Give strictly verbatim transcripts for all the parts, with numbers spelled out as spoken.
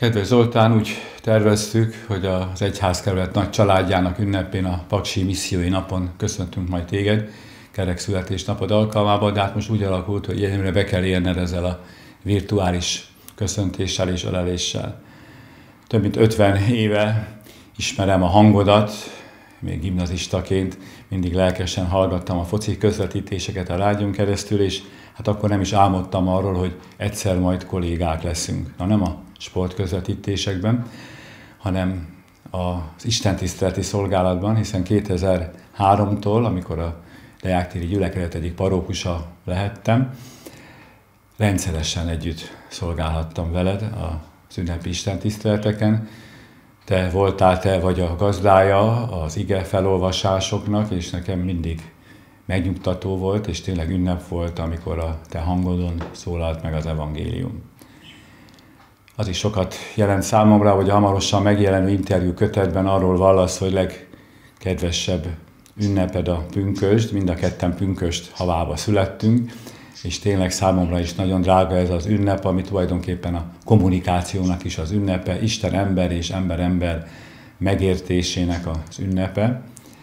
Kedves Zoltán, úgy terveztük, hogy az egyházkerület nagy családjának ünnepén, a Paksi Missziói Napon köszöntünk majd téged, kerek születésnapod alkalmában, de hát most úgy alakult, hogy ilyenre be kell érned ezzel a virtuális köszöntéssel és öleléssel. Több mint ötven éve ismerem a hangodat, még gimnazistaként mindig lelkesen hallgattam a foci közvetítéseket a rádión keresztül, és hát akkor nem is álmodtam arról, hogy egyszer majd kollégák leszünk. Na, nem a sportközvetítésekben, hanem az istentiszteleti szolgálatban, hiszen kétezer-háromtól, amikor a Deák-téri gyülekezet egyik parókusa lehettem, rendszeresen együtt szolgálhattam veled az ünnepi istentiszteleteken. Te voltál, te vagy a gazdája az ige felolvasásoknak, és nekem mindig megnyugtató volt, és tényleg ünnep volt, amikor a te hangodon szólalt meg az evangélium. Az is sokat jelent számomra, hogy a hamarosan megjelenő interjú kötetben arról vallasz, hogy legkedvesebb ünneped a pünkösd, mind a ketten pünkösd havába születtünk, és tényleg számomra is nagyon drága ez az ünnep, ami tulajdonképpen a kommunikációnak is az ünnepe, Isten-ember és ember-ember megértésének az ünnepe.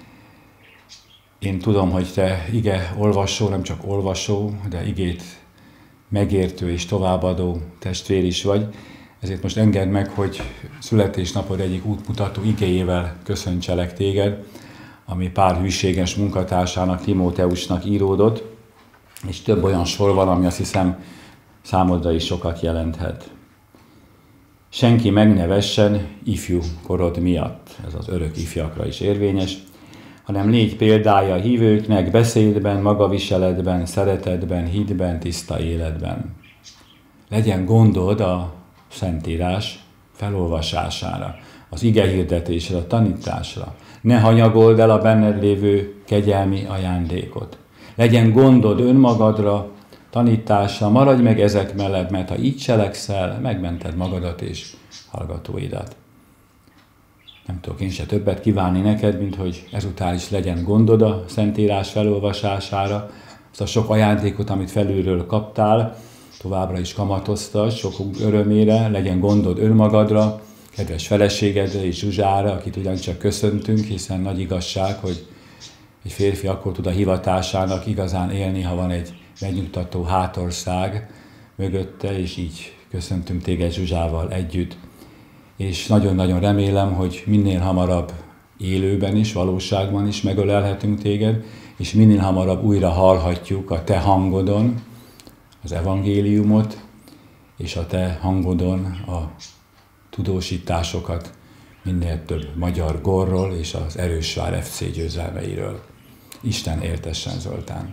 Én tudom, hogy te ige olvasó, nem csak olvasó, de igét megértő és továbbadó testvér is vagy. Ezért most engedd meg, hogy születésnapod egyik útmutató igéjével köszöntselek téged, ami Pál hűséges munkatársának, Timóteusnak íródott, és több olyan sor van, ami azt hiszem számodra is sokat jelenthet. Senki meg ne vessen ifjú korod miatt, ez az örök ifjakra is érvényes, hanem légy példája a hívőknek beszédben, magaviseletben, szeretetben, hitben, tiszta életben. Legyen gondod a Szentírás felolvasására, az igehirdetésre, a tanításra. Ne hanyagold el a benned lévő kegyelmi ajándékot. Legyen gondod önmagadra, tanításra, maradj meg ezek mellett, mert ha így cselekszel, megmented magadat és hallgatóidat. Nem tudok én se többet kívánni neked, mint hogy ezután is legyen gondod a Szentírás felolvasására, azt a sok ajándékot, amit felülről kaptál, továbbra is kamatoztas, sokunk örömére, legyen gondod önmagadra, kedves feleségedre és Zsuzsára, akit ugyancsak köszöntünk, hiszen nagy igazság, hogy egy férfi akkor tud a hivatásának igazán élni, ha van egy megnyugtató hátország mögötte, és így köszöntünk téged Zsuzsával együtt. És nagyon-nagyon remélem, hogy minél hamarabb élőben is, valóságban is megölelhetünk téged, és minél hamarabb újra hallhatjuk a te hangodon az evangéliumot, és a te hangodon a tudósításokat minél több magyar gólról és az Erősvár ef cé győzelmeiről. Isten éltessen, Zoltán!